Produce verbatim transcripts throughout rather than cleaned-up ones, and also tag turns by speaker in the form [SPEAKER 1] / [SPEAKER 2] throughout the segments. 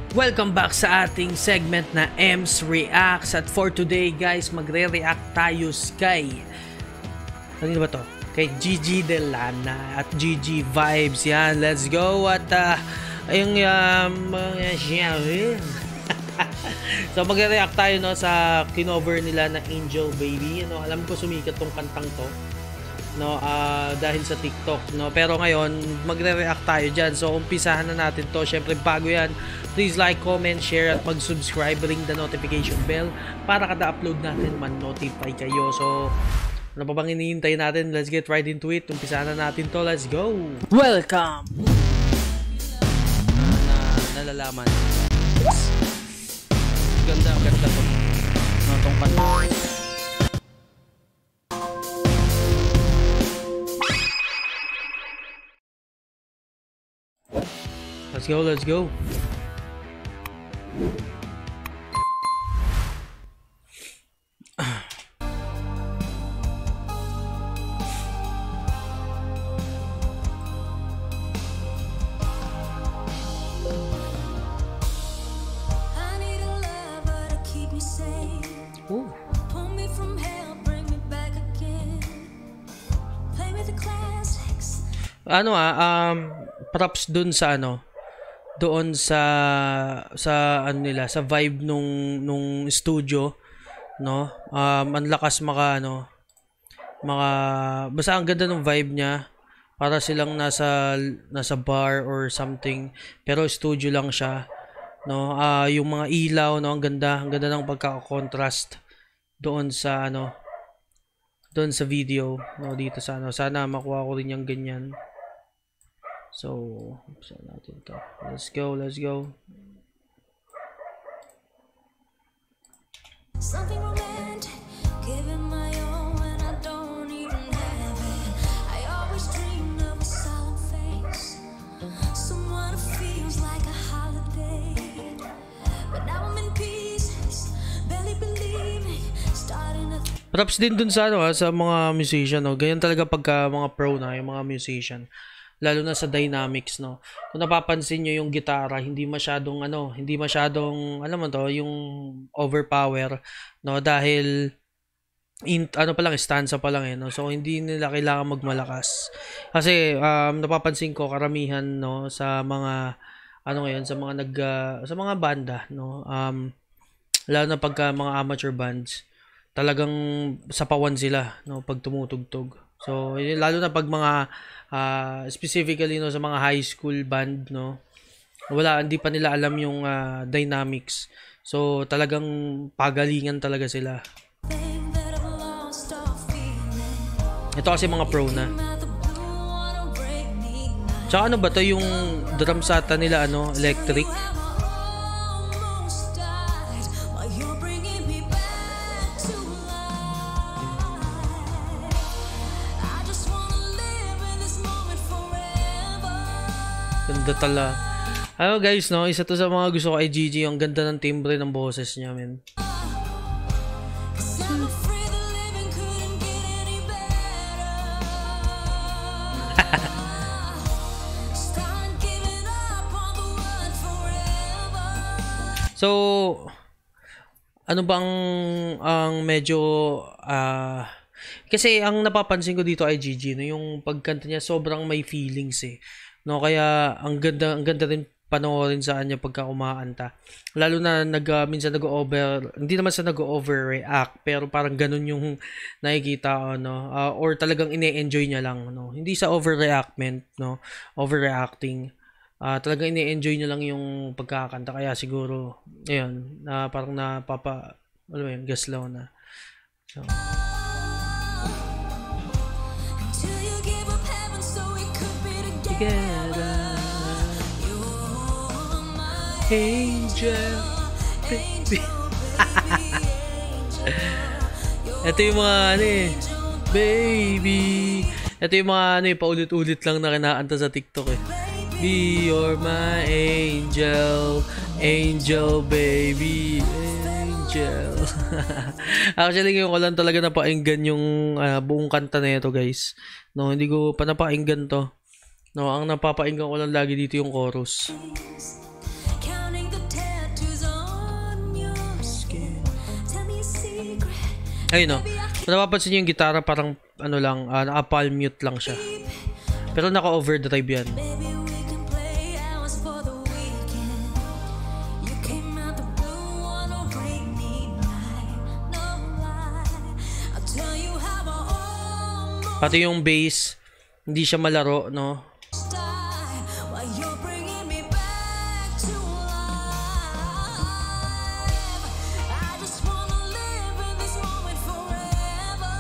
[SPEAKER 1] Welcome back sa ating segment na Ems Reacts. At for today guys, magre-react tayo kay ano ba to? Kay Gigi Delana at Gigi Vibes. Yan, let's go. At uh, yung um, so magre-react tayo no sa kinover nila na Angel Baby. Ano, alam ko sumikat tong kantang to no uh, dahil sa TikTok no, pero ngayon magre-react tayo diyan. So umpisahan na natin to. Syempre bago yan, please like, comment, share at mag-subscribe, ring the notification bell para kada upload natin man-notify kayo. So ano pa bang hinihintay natin? Let's get right into it. Umpisahan na natin to. Let's go. Welcome. Na nalalaman. Ganda, ganda to. No, tong kanta. Let's go, let's go. Ooh. Pull me from hell, bring me back again. Play with the classics. Ano ah, um props dun sa ano, doon sa sa ano nila, sa vibe nung nung studio, no? Um ang lakas maka ano, maka basta ang ganda ng vibe niya. Para silang nasa nasa bar or something, pero studio lang siya. No, ah uh, yung mga ilaw no, ang ganda, ang ganda ng pagka-contrast doon sa ano, doon sa video no, dito sa ano. Sana makuha ko rin yung ganyan. So, saan natin to? Let's go, let's go. Something romantic, giving my all when I don't even have it. I always dream of a solemn face, someone who feels like a holiday. But now I'm in pieces, barely believing, starting to. Props din dun sa ano, ha, sa mga musician, no. Ganyan talaga pagka mga pro na yung mga musician. Lalo na sa dynamics, no. Kung napapansin nyo yung gitara, hindi masyadong ano, hindi masyadong alam mo to, yung overpower, no, dahil in, ano pa lang, stanza pa lang eh, no. So hindi nila kailangan magmalakas. Kasi um, napapansin ko karamihan no sa mga ano ngayon, sa mga nag uh, sa mga banda, no. Um lalo na pagka mga amateur bands, talagang sapawan sila no pag tumutugtog. So lalo na pag mga uh, specifically no sa mga high school band, no, wala, hindi pa nila alam yung uh, dynamics. So talagang pagalingan talaga sila. Ito kasi mga pro na. Tsaka ano ba to, yung drum sata nila ano, electric. Ganda tala. Ano guys, no, isa to sa mga gusto ko kay Gigi, yung ganda ng timbre ng boses niya, men. So, ano bang ang medyo ah uh, kasi ang napapansin ko dito ay Gigi, no, yung pagkanta niya sobrang may feelings eh. No, kaya ang ganda, ang ganda rin panoorin sa kanya pagka kumakanta. Lalo na nag uh, minsan nag-over, hindi naman sa nag-overreact, pero parang ganun yung nakikita ko, no. Uh, or talagang ine-enjoy niya lang, no. Hindi sa overreactment, no. Overreacting. Uh, talagang ine-enjoy niya lang yung pagkakanta, kaya siguro ayun, na uh, parang napapa ano yun, gaslaw na. So together, angel, baby. Ito yung mga ano eh, baby. Ito yung mga ano eh, paulit-ulit lang na kinakanta sa TikTok eh. Be your my angel, angel baby, angel. Actually, ngayon ko lang talaga napainggan yung uh, buong kanta na ito guys. No, hindi ko pa napainggan to. No, ang napapainggan ko lang lagi dito yung chorus.
[SPEAKER 2] Ayun no. Kung napapansin niyo yung gitara parang ano lang, uh, naka-palm mute lang siya. Pero naka-overdrive yan.
[SPEAKER 1] Maybe we can play hours for the weekend. You came out the blue on a rainy night. No lie, I'll tell you how I almost
[SPEAKER 2] Pati yung bass, hindi siya malaro, no?
[SPEAKER 1] died while you're bringing me back to life. I just wanna live in this moment forever.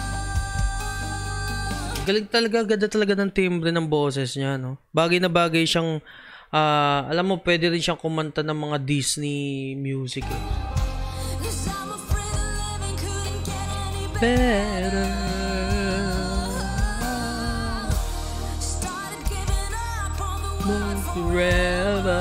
[SPEAKER 2] Galing talaga, ganda talaga ng timbre ng boses niya, no? Bagay na bagay siyang, ah, alam mo, pwede rin siyang kumanta ng mga Disney music, eh.
[SPEAKER 1] 'Cause I'm afraid that living couldn't get any
[SPEAKER 2] Better.
[SPEAKER 1] started giving up on the world
[SPEAKER 2] Forever.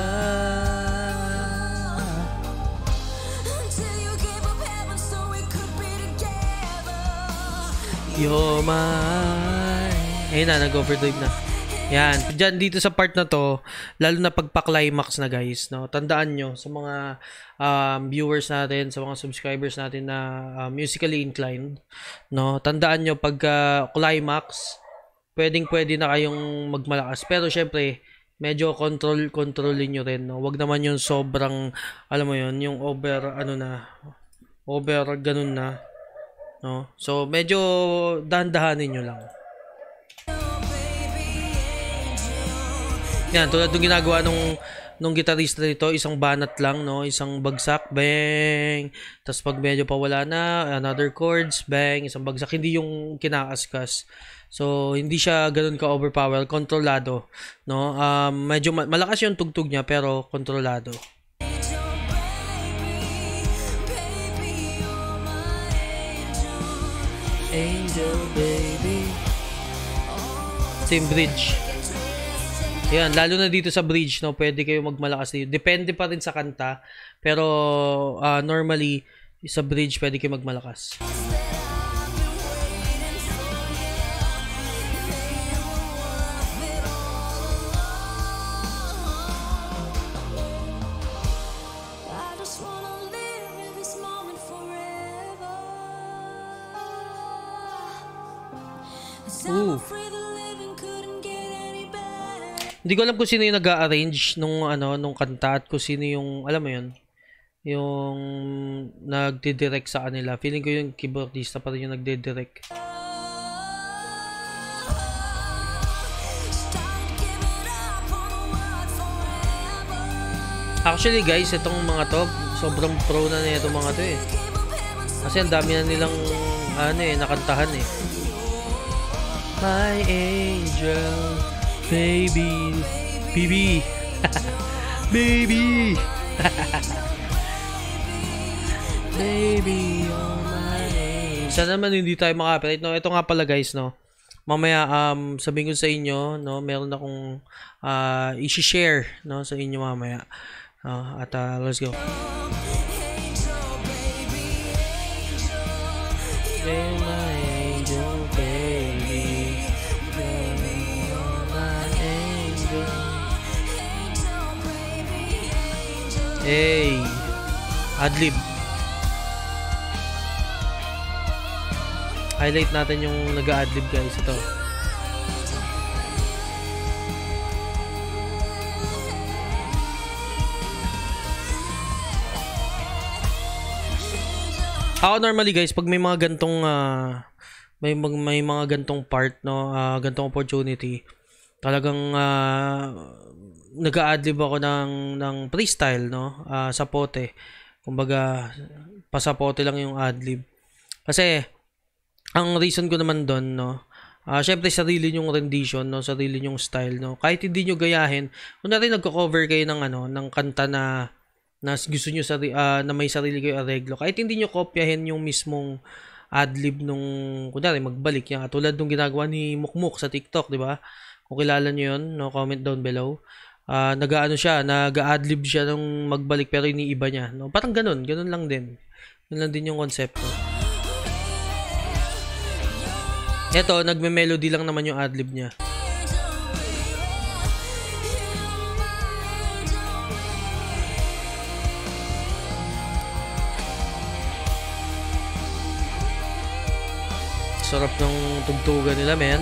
[SPEAKER 1] until you gave up heaven so we could be together.
[SPEAKER 2] You're mine. Ayun na, nag-overdrive na. Yan. Diyan, dito sa part na to, lalo na pagpa-climax na guys, no? Tandaan nyo, sa mga um, viewers natin, sa mga subscribers natin na uh, musically inclined, no? Tandaan nyo, pagka climax, pwedeng-pwede na kayong magmalakas. Pero syempre, medyo control controlin nyo rin, no? Wag naman yung sobrang, alam mo yun, yung over, ano na, over ganun na, no? So, medyo dahan-dahanin nyo lang. Yan, tulad ng ginagawa nung nung gitarista nito, isang banat lang, no? Isang bagsak, bang. Tapos pag medyo pawala na, another chords, bang, isang bagsak, hindi yung kinaaskas. So, hindi siya ganoon ka overpower, kontrolado, no? Um, medyo ma- malakas yung tugtog niya pero kontrolado. Angel baby. Same bridge. Ayan, lalo na dito sa bridge, no, pwede kayo magmalakas dito. Depende pa rin sa kanta, pero uh, normally, sa bridge, pwede kayo magmalakas.
[SPEAKER 1] I just wanna live in this moment forever. 'Cause I'm
[SPEAKER 2] Ooh.
[SPEAKER 1] afraid that living couldn't get any better.
[SPEAKER 2] Hindi ko alam kung sino yung nag-arrange nung, ano, nung kanta at kung sino yung, alam mo yun, yung nagdidirect sa kanila. Feeling ko yung keyboardista pa rin yung nagdidirect.
[SPEAKER 1] Started giving up on the world forever.
[SPEAKER 2] Actually guys, itong mga to, sobrang pro na na itong mga to eh.
[SPEAKER 1] Gave up heaven so
[SPEAKER 2] Kasi ang dami na nilang, ano eh, nakantahan eh. My angel, baby, baby, baby, baby, oh my angel. Sana naman hindi tayo makapit. No, ito nga pala guys, no. Mamaya um sabihin ko sa inyo, no, meron akong uh, i-share, no, sa inyo mamaya. Uh, at uh, let's go.
[SPEAKER 1] angel, baby, angel.
[SPEAKER 2] You're my angel, baby. You're my angel.
[SPEAKER 1] Angel, baby, angel.
[SPEAKER 2] Hey, adlib. Highlight natin yung nag-adlib guys. Ito. Ako normally guys, pag may mga gantong uh, may, mag- may mga gantong part, no, uh, gantong opportunity, talagang uh, nag-a-adlib ako ng ng freestyle, no, uh, sa pote. Kumbaga, pasapote lang yung adlib. Kasi ang reason ko naman doon, no, uh, syempre sarili yung rendition, no, sarili yung style, no. Kahit hindi nyo gayahin, kung natin nagko-cover kayo ng ano, ng kanta na na gusto nyo sa uh, na may sarili kayo areglo, kahit hindi nyo kopyahin yung mismong adlib nung kunyari magbalik yan, tulad nung ginagawa ni Mukmuk sa TikTok, di ba? Kung kilala nyo yun, no, comment down below. Uh, nag-aano siya, nag-adlib siya nung magbalik pero iniiba niya, no? Parang ganun, ganun lang din. Ganun lang din yung konsepto. Eto, nagme-melody lang naman yung adlib niya. sarap ng tugtugan nila, men.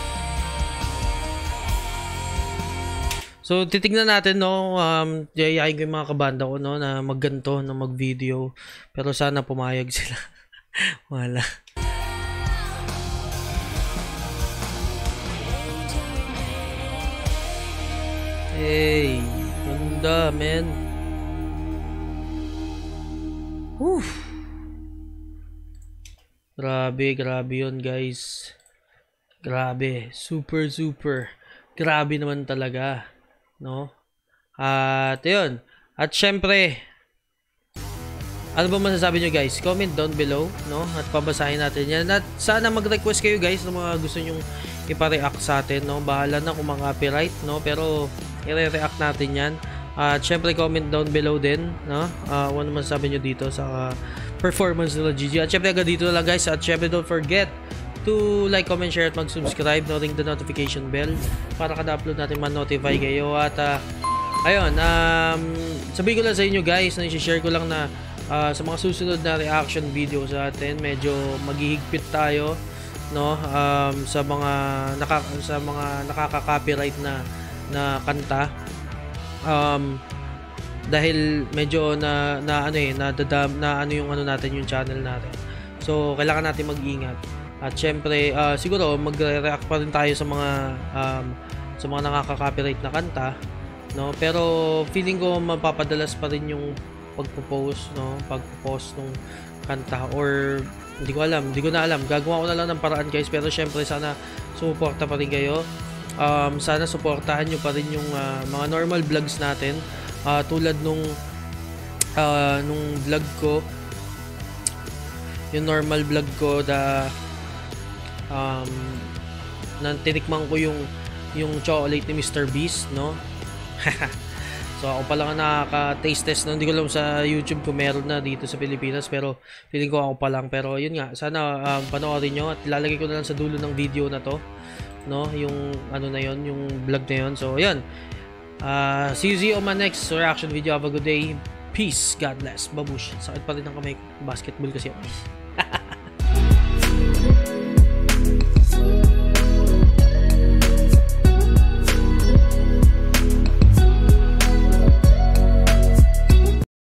[SPEAKER 2] So, titignan natin, no, um, yayain ko yung mga kabanda ko, no, na magganto, na mag-video. Pero sana pumayag sila. Wala. Hey, ganda, men. Whew. Grabe, grabe yun, guys. Grabe, super, super. Grabe naman talaga. No? At yun. At syempre, ano ba masasabi nyo, guys? Comment down below, no? At pabasahin natin yan. At sana mag-request kayo, guys, ng mga gusto nyong ipa-react sa atin, no? Bahala na kung mga copyright, no? Pero i-react natin yan. At syempre, comment down below din, no? Uh, ano masasabi nyo dito sa uh, performance nila G G. At syempre, agad dito lang, guys. At syempre, don't forget to like, comment, share, at mag-subscribe, no? Ring the notification bell para kada upload natin ma-notify kayo. At uh, ayun, um, sabihin ko lang sa inyo, guys, na i-share ko lang na uh, sa mga susunod na reaction video sa atin, medyo maghihigpit tayo, no? Um, sa mga naka, sa mga nakaka-copyright na na kanta. Um, dahil medyo na na ano eh, na, dadam, na ano yung ano natin, yung channel natin. So, kailangan natin mag-ingat. At syempre, uh, siguro magre-react pa rin tayo sa mga um, sa mga nakaka-copyright na kanta, no? Pero feeling ko mapapadalas pa rin yung pagpo-post, no? Pagpo-post ng kanta, or hindi ko alam, hindi ko na alam. Gagawa ko na lang ng paraan, guys. Pero syempre, sana sumuporta pa rin kayo. Um, sana suportahan nyo pa rin yung uh, mga normal vlogs natin. Uh, tulad nung uh, nung vlog ko, yung normal vlog ko da um nang tinikman ko yung yung chocolate ni Mister Beast, no? So ako pa lang nakaka-taste test, no? Hindi ko alam sa YouTube kung meron na dito sa Pilipinas, pero feeling ko ako pa lang. Pero yun nga, sana um, panoorin nyo, at ilalagay ko na lang sa dulo ng video na to, no? Yung ano na yon, yung vlog na yon. So ayun, uh, see you on my next reaction video. Have a good day. Peace, God bless. Babush. Sakit pa rin ng kamay ko, basketball kasi ako.